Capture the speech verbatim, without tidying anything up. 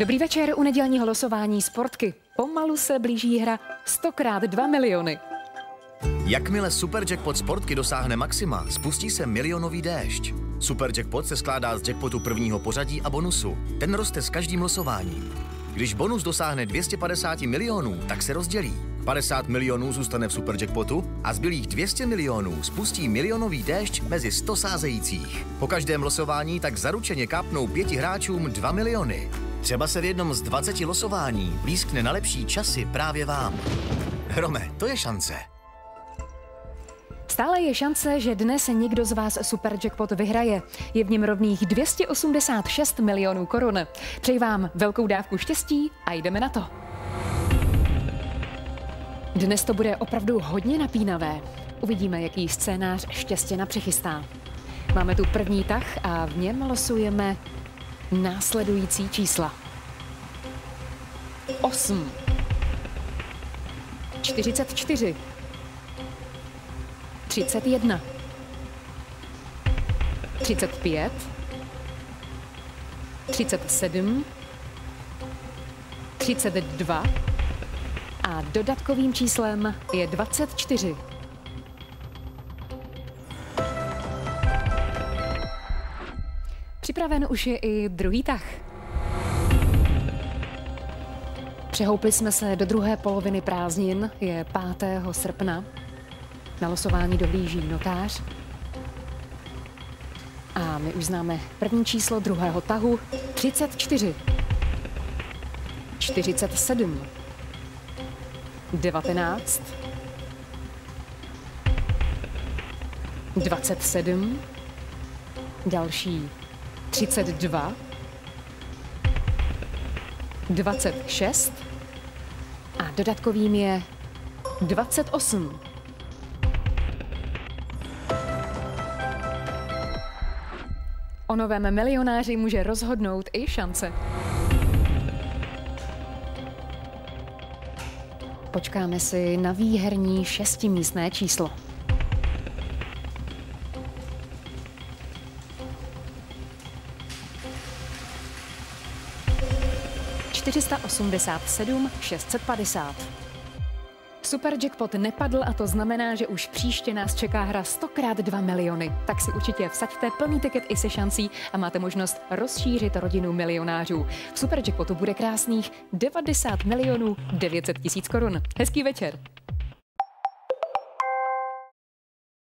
Dobrý večer u nedělního losování Sportky. Pomalu se blíží hra sto krát dva miliony. Jakmile Superjackpot Sportky dosáhne maxima, spustí se milionový déšť. Superjackpot se skládá z jackpotu prvního pořadí a bonusu. Ten roste s každým losováním. Když bonus dosáhne dvě stě padesát milionů, tak se rozdělí. padesát milionů zůstane v Superjackpotu a zbylých dvě stě milionů spustí milionový déšť mezi sto sázejících. Po každém losování tak zaručeně kápnou pěti hráčům dva miliony. Třeba se v jednom z dvaceti losování blízkne na lepší časy právě vám. Hrome, to je šance. Stále je šance, že dnes někdo z vás Superjackpot vyhraje. Je v něm rovných dvě stě osmdesát šest milionů korun. Přeji vám velkou dávku štěstí a jdeme na to. Dnes to bude opravdu hodně napínavé. Uvidíme, jaký scénář Štěstěna přichystá. Máme tu první tah a v něm losujeme následující čísla. osm, čtyřicet čtyři, třicet jedna, třicet pět, třicet sedm, třicet dva a dodatkovým číslem je dvacet čtyři. Připraven už je i druhý tah. Přehoupli jsme se do druhé poloviny prázdnin, je pátého srpna. Na losování dohlíží notář. A my už známe první číslo druhého tahu. třicet čtyři, čtyřicet sedm, devatenáct, dvacet sedm, další třicet dva, dvacet šest a dodatkovým je dvacet osm. O novém milionáři může rozhodnout i šance. Počkáme si na výherní šestimístné číslo. čtyři sta osmdesát sedm šest set padesát. Superjackpot nepadl a to znamená, že už příště nás čeká hra sto krát dva miliony. Tak si určitě vsaďte plný tiket i se šancí a máte možnost rozšířit rodinu milionářů. V Superjackpotu bude krásných devadesát milionů devět set tisíc korun. Hezký večer.